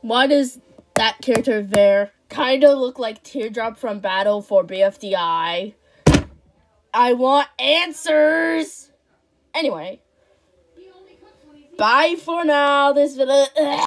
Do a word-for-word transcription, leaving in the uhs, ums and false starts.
Why does that character there kind of look like Teardrop from Battle for B F D I? I want answers! Anyway. Bye for now. This video...